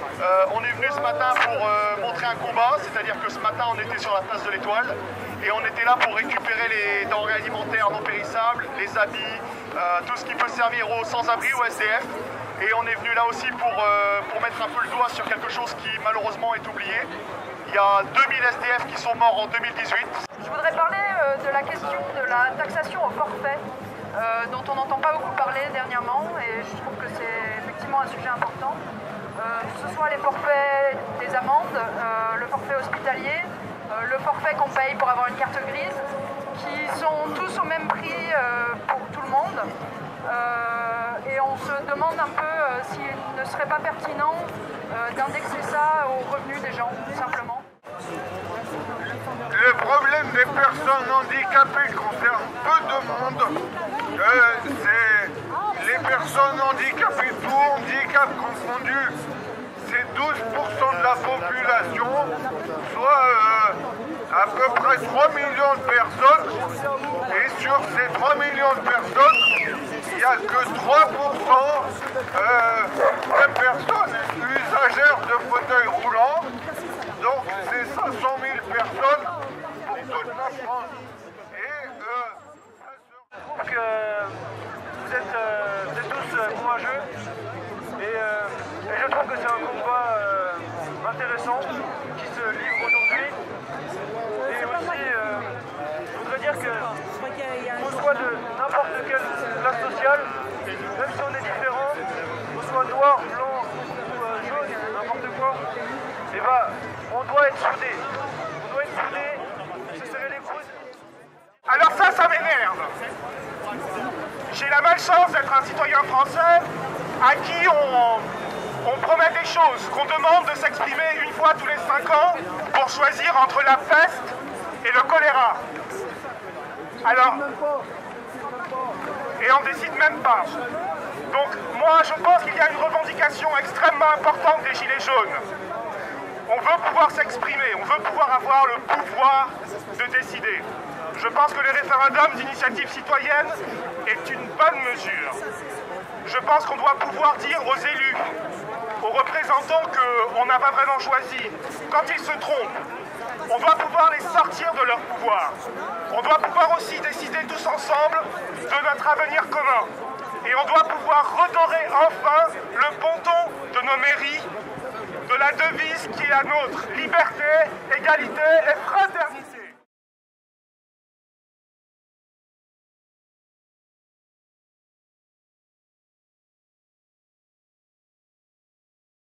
On est venu ce matin pour montrer un combat, c'est-à-dire que ce matin on était sur la place de l'Étoile et on était là pour récupérer les denrées alimentaires non périssables, les habits, tout ce qui peut servir aux sans-abri, aux SDF. Et on est venu là aussi pour mettre un peu le doigt sur quelque chose qui malheureusement est oublié. Il y a 2000 SDF qui sont morts en 2018. Je voudrais parler de la question de la taxation au forfait, dont on n'entend pas beaucoup parler dernièrement, et je trouve que c'est effectivement un sujet important. Que ce soit les forfaits des amendes, le forfait hospitalier, le forfait qu'on paye pour avoir une carte grise, qui sont tous au même prix pour tout le monde. Et on se demande un peu s'il ne serait pas pertinent d'indexer ça aux revenus des gens, tout simplement. Le problème des personnes handicapées concerne peu de monde. C'est les personnes handicapées, tout handicap confondu, c'est 12% de la population, soit à peu près 3 millions de personnes. Et sur ces 3 millions de personnes, il n'y a que 3% de personnes usagères de fauteuils roulants. Donc c'est 500 000 personnes pour toute la France. Et je trouve que vous êtes tous courageux et je trouve que c'est un combat intéressant qui se livre aujourd'hui. Et aussi, je voudrais dire que qu'on soit de n'importe quelle classe sociale, même si on est différent, qu'on soit noir, blanc ou jaune, n'importe quoi, et bah, on doit être soudés. On doit être soudés, se serrer les coudes. Alors ça m'énerve. J'ai la malchance d'être un citoyen français à qui on promet des choses, qu'on demande de s'exprimer une fois tous les 5 ans pour choisir entre la peste et le choléra. Alors, et on décide même pas. Donc moi je pense qu'il y a une revendication extrêmement importante des Gilets jaunes. On veut pouvoir s'exprimer, on veut pouvoir avoir le pouvoir de décider. Je pense que le référendum d'initiative citoyenne est une bonne mesure. Je pense qu'on doit pouvoir dire aux élus, aux représentants qu'on n'a pas vraiment choisi, quand ils se trompent, on doit pouvoir les sortir de leur pouvoir. On doit pouvoir aussi décider tous ensemble de notre avenir commun. Et on doit pouvoir redorer enfin le ponton de nos mairies, de la devise qui est la nôtre, liberté, égalité et fraternité.